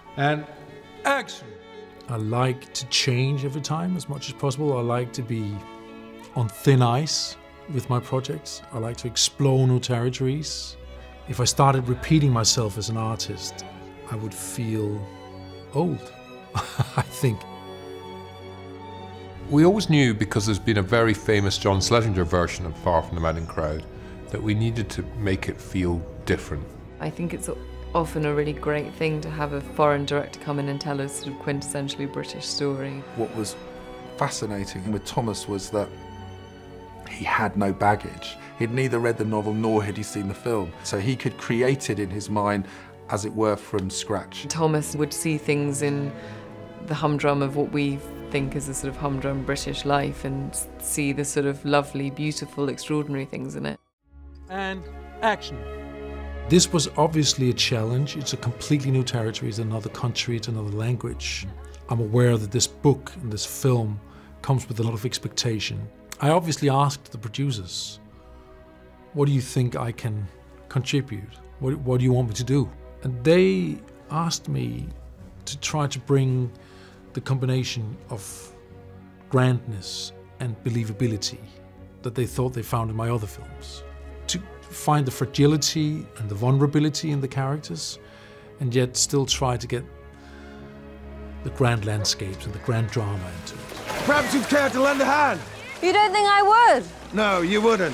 And action! I like to change every time as much as possible. I like to be on thin ice with my projects. I like to explore new territories. If I started repeating myself as an artist, I would feel old, I think. We always knew, because there's been a very famous John Schlesinger version of Far From the Madding Crowd, that we needed to make it feel different. I think it's often a really great thing to have a foreign director come in and tell a sort of quintessentially British story. What was fascinating with Thomas was that he had no baggage. He'd neither read the novel nor had he seen the film. So he could create it in his mind, as it were, from scratch. Thomas would see things in the humdrum of what we think is a sort of humdrum British life and see the sort of lovely, beautiful, extraordinary things in it. And action. This was obviously a challenge. It's a completely new territory. It's another country, it's another language. I'm aware that this book and this film comes with a lot of expectation. I obviously asked the producers, what do you think I can contribute? What do you want me to do? And they asked me to try to bring the combination of grandness and believability that they thought they found in my other films. To find the fragility and the vulnerability in the characters, and yet still try to get the grand landscapes and the grand drama into it. Perhaps you'd care to lend a hand? You don't think I would? No, you wouldn't.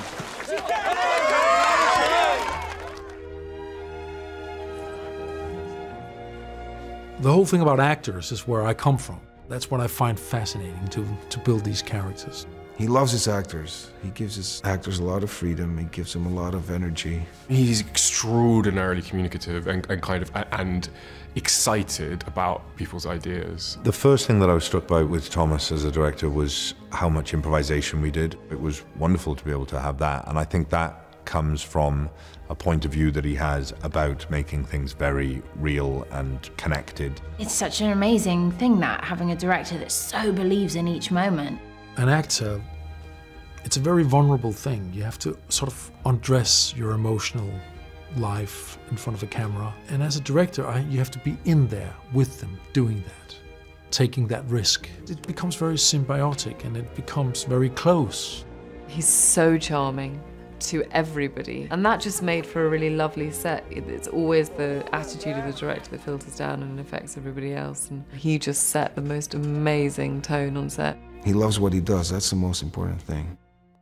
The whole thing about actors is where I come from. That's what I find fascinating, to build these characters. He loves his actors. He gives his actors a lot of freedom. He gives them a lot of energy. He's extraordinarily communicative and excited about people's ideas. The first thing that I was struck by with Thomas as a director was how much improvisation we did. It was wonderful to be able to have that, and I think that comes from a point of view that he has about making things very real and connected. It's such an amazing thing, that having a director that so believes in each moment. An actor, it's a very vulnerable thing. You have to sort of undress your emotional life in front of a camera. And as a director, you have to be in there with them, doing that, taking that risk. It becomes very symbiotic and it becomes very close. He's so charming to everybody, and that just made for a really lovely set. It's always the attitude of the director that filters down and affects everybody else, and he just set the most amazing tone on set. He loves what he does. That's the most important thing.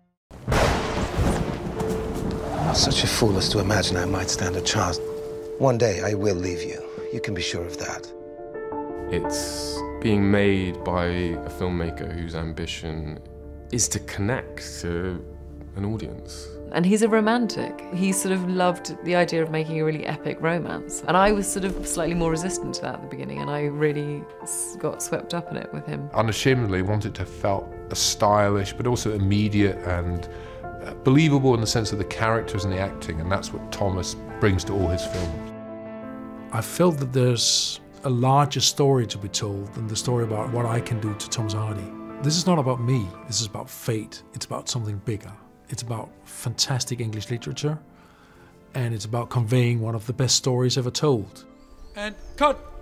I'm not such a fool as to imagine I might stand a chance. One day I will leave you. You can be sure of that. It's being made by a filmmaker whose ambition is to connect to an audience. And he's a romantic. He sort of loved the idea of making a really epic romance. And I was sort of slightly more resistant to that at the beginning, and I really got swept up in it with him. Unashamedly wanted to have felt stylish, but also immediate and believable in the sense of the characters and the acting, and that's what Thomas brings to all his films. I felt that there's a larger story to be told than the story about what I can do to Thomas Hardy. This is not about me, this is about fate. It's about something bigger. It's about fantastic English literature, and it's about conveying one of the best stories ever told. And cut!